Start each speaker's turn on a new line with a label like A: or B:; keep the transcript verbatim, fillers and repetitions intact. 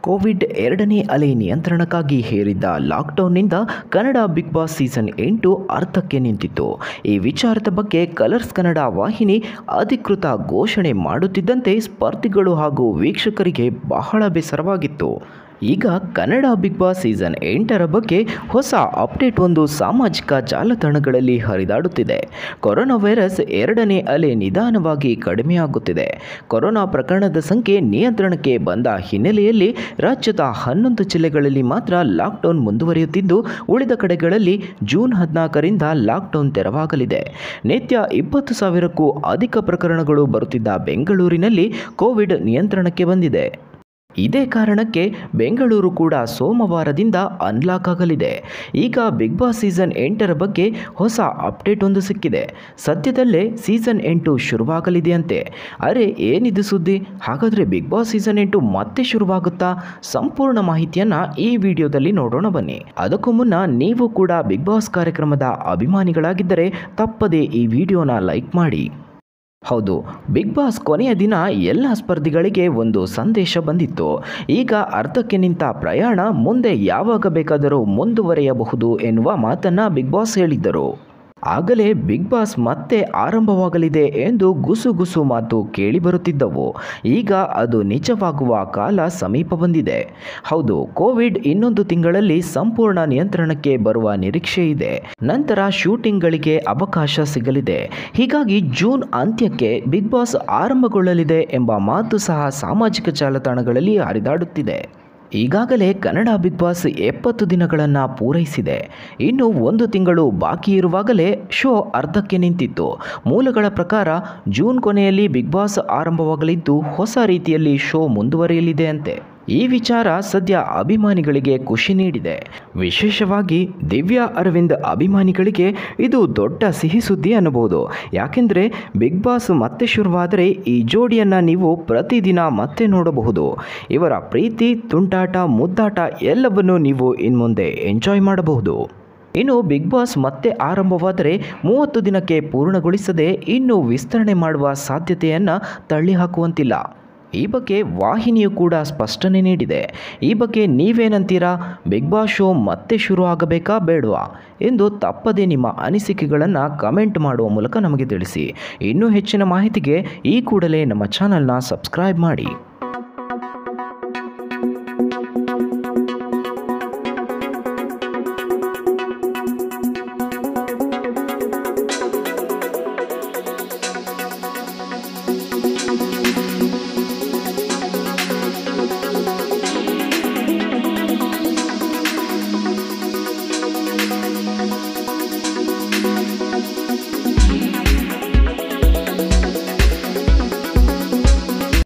A: Covid ಎರಡನೇ ಅಲೆ ನಿಯಂತ್ರಣಕ್ಕಾಗಿ ಹೇರಿದ್ದ ಲಾಕ್ಡೌನ್ನಿಂದ ಕನ್ನಡ ಬಿಗ್ ಬಾಸ್ ಸೀಸನ್ ಎಂಟು ಅರ್ಧಕ್ಕೆ ನಿಂತಿತ್ತು. ಈ ವಿಚಾರದ ಬಗ್ಗೆ ಕಲರ್ಸ್ ಕನ್ನಡ ವಾಹಿನಿ ಅಧಿಕೃತ ಘೋಷಣೆ ಮಾಡುತ್ತಿದ್ದಂತೆ ಸ್ಪರ್ಧಿಗಳು ಹಾಗೂ ವೀಕ್ಷಕರಿಗೆ ಬಹಳ ಬೇಸರವಾಗಿತ್ತು. ಈಗ ಕನ್ನಡ ಬಿಗ್ ಬಾಸ್ ಸೀಸನ್ ಎಂಟರ ಬಗ್ಗೆ ಹೊಸ ಅಪ್ಡೇಟ್ ಒಂದು ಸಾಮಾಜಿಕ ಜಾಲತಾಣಗಳಲ್ಲಿ ಹರಿದಾಡುತ್ತಿದೆ. ಕೊರೋನಾ ವೈರಸ್ ಎರಡನೇ ಅಲೆ ನಿಧಾನವಾಗಿ ಕಡಿಮೆಯಾಗುತ್ತಿದೆ. ಕೊರೋನಾ ಪ್ರಕರಣದ ಸಂಖ್ಯೆ ನಿಯಂತ್ರಣಕ್ಕೆ ಬಂದ ಹಿನ್ನೆಲೆಯಲ್ಲಿ ರಾಜ್ಯದ ಹನ್ನೊಂದು ಜಿಲ್ಲೆಗಳಲ್ಲಿ ಮಾತ್ರ ಲಾಕ್ಡೌನ್ ಮುಂದುವರಿಯುತ್ತಿದ್ದು, ಉಳಿದ ಕಡೆಗಳಲ್ಲಿ ಜೂನ್ ಹದಿನಾಲ್ಕರಿಂದ ಲಾಕ್ಡೌನ್ ತೆರವಾಗಲಿದೆ. ನಿತ್ಯ ಇಪ್ಪತ್ತು ಸಾವಿರಕ್ಕೂ ಅಧಿಕ ಪ್ರಕರಣಗಳು ಬರುತ್ತಿದ್ದ ಬೆಂಗಳೂರಿನಲ್ಲಿ ಕೋವಿಡ್ ನಿಯಂತ್ರಣಕ್ಕೆ ಬಂದಿದೆ. ಇದೇ ಕಾರಣಕ್ಕೆ ಬೆಂಗಳೂರು ಕೂಡ ಸೋಮವಾರದಿಂದ ಅನ್ಲಾಕ್ ಆಗಲಿದೆ. ಈಗ ಬಿಗ್ ಬಾಸ್ ಸೀಸನ್ ಎಂಟರ ಬಗ್ಗೆ ಹೊಸ ಅಪ್ಡೇಟ್ ಒಂದು ಸಿಕ್ಕಿದೆ. ಸದ್ಯದಲ್ಲೇ ಸೀಸನ್ ಎಂಟು ಶುರುವಾಗಲಿದೆಯಂತೆ. ಅರೆ ಏನಿದು ಸುದ್ದಿ? ಹಾಗಾದರೆ ಬಿಗ್ ಬಾಸ್ ಸೀಸನ್ ಎಂಟು ಮತ್ತೆ ಶುರುವಾಗುತ್ತಾ? ಸಂಪೂರ್ಣ ಮಾಹಿತಿಯನ್ನು ಈ ವಿಡಿಯೋದಲ್ಲಿ ನೋಡೋಣ ಬನ್ನಿ. ಅದಕ್ಕೂ ಮುನ್ನ ನೀವು ಕೂಡ ಬಿಗ್ ಬಾಸ್ ಕಾರ್ಯಕ್ರಮದ ಅಭಿಮಾನಿಗಳಾಗಿದ್ದರೆ ತಪ್ಪದೇ ಈ ವಿಡಿಯೋನ ಲೈಕ್ ಮಾಡಿ. ಹೌದು, ಬಿಗ್ ಬಾಸ್ ಕೊನೆಯ ದಿನ ಎಲ್ಲ ಸ್ಪರ್ಧಿಗಳಿಗೆ ಒಂದು ಸಂದೇಶ ಬಂದಿತ್ತು. ಈಗ ಅರ್ಧಕ್ಕೆ ನಿಂತ ಪ್ರಯಾಣ ಮುಂದೆ ಯಾವಾಗ ಬೇಕಾದರೂ ಮುಂದುವರಿಯಬಹುದು ಎನ್ನುವ ಮಾತನ್ನು ಬಿಗ್ ಬಾಸ್ ಹೇಳಿದ್ದರು. ಆಗಲೇ ಬಿಗ್ ಬಾಸ್ ಮತ್ತೆ ಆರಂಭವಾಗಲಿದೆ ಎಂದು ಗುಸುಗುಸು ಮಾತು ಕೇಳಿಬರುತ್ತಿದ್ದವು. ಈಗ ಅದು ನಿಜವಾಗುವ ಕಾಲ ಸಮೀಪ ಬಂದಿದೆ. ಹೌದು, ಕೋವಿಡ್ ಇನ್ನೊಂದು ತಿಂಗಳಲ್ಲಿ ಸಂಪೂರ್ಣ ನಿಯಂತ್ರಣಕ್ಕೆ ಬರುವ ನಿರೀಕ್ಷೆ ಇದೆ. ನಂತರ ಶೂಟಿಂಗ್ಗಳಿಗೆ ಅವಕಾಶ ಸಿಗಲಿದೆ. ಹೀಗಾಗಿ ಜೂನ್ ಅಂತ್ಯಕ್ಕೆ ಬಿಗ್ ಬಾಸ್ ಆರಂಭಗೊಳ್ಳಲಿದೆ ಎಂಬ ಮಾತು ಸಹ ಸಾಮಾಜಿಕ ಜಾಲತಾಣಗಳಲ್ಲಿ ಹರಿದಾಡುತ್ತಿದೆ. ಈಗಾಗಲೇ ಕನ್ನಡ ಬಿಗ್ ಬಾಸ್ ಎಪ್ಪತ್ತು ದಿನಗಳನ್ನು ಪೂರೈಸಿದೆ. ಇನ್ನು ಒಂದು ತಿಂಗಳು ಬಾಕಿ ಇರುವಾಗಲೇ ಶೋ ಅರ್ಧಕ್ಕೆ ನಿಂತಿತ್ತು. ಮೂಲಗಳ ಪ್ರಕಾರ ಜೂನ್ ಕೊನೆಯಲ್ಲಿ ಬಿಗ್ ಬಾಸ್ ಆರಂಭವಾಗಲಿದ್ದು ಹೊಸ ರೀತಿಯಲ್ಲಿ ಶೋ ಮುಂದುವರಿಯಲಿದೆ ಅಂತೆ. ಈ ವಿಚಾರ ಸದ್ಯ ಅಭಿಮಾನಿಗಳಿಗೆ ಖುಷಿ ನೀಡಿದೆ. ವಿಶೇಷವಾಗಿ ದಿವ್ಯಾ ಅರವಿಂದ್ ಅಭಿಮಾನಿಗಳಿಗೆ ಇದು ದೊಡ್ಡ ಸಿಹಿ ಸುದ್ದಿ ಅನ್ನಬಹುದು. ಯಾಕೆಂದರೆ ಬಿಗ್ ಬಾಸ್ ಮತ್ತೆ ಶುರುವಾದರೆ ಈ ಜೋಡಿಯನ್ನು ನೀವು ಪ್ರತಿದಿನ ಮತ್ತೆ ನೋಡಬಹುದು. ಇವರ ಪ್ರೀತಿ, ತುಂಟಾಟ, ಮುದ್ದಾಟ ಎಲ್ಲವನ್ನೂ ನೀವು ಇನ್ಮುಂದೆ ಎಂಜಾಯ್ ಮಾಡಬಹುದು. ಇನ್ನು ಬಿಗ್ ಬಾಸ್ ಮತ್ತೆ ಆರಂಭವಾದರೆ ಮೂವತ್ತು ದಿನಕ್ಕೆ ಪೂರ್ಣಗೊಳಿಸದೆ ಇನ್ನೂ ವಿಸ್ತರಣೆ ಮಾಡುವ ಸಾಧ್ಯತೆಯನ್ನು ತಳ್ಳಿಹಾಕುವಂತಿಲ್ಲ. ಈ ಬಗ್ಗೆ ವಾಹಿನಿಯು ಕೂಡ ಸ್ಪಷ್ಟನೆ ನೀಡಿದೆ. ಈ ಬಗ್ಗೆ ನೀವೇನಂತೀರಾ? ಬಿಗ್ ಬಾಸ್ ಶೋ ಮತ್ತೆ ಶುರು ಆಗಬೇಕಾ ಬೇಡವಾ ಎಂದು ತಪ್ಪದೇ ನಿಮ್ಮ ಅನಿಸಿಕೆಗಳನ್ನು ಕಮೆಂಟ್ ಮಾಡುವ ಮೂಲಕ ನಮಗೆ ತಿಳಿಸಿ. ಇನ್ನೂ ಹೆಚ್ಚಿನ ಮಾಹಿತಿಗೆ ಈ ಕೂಡಲೇ ನಮ್ಮ ಚಾನಲ್ನ ಸಬ್ಸ್ಕ್ರೈಬ್ ಮಾಡಿ.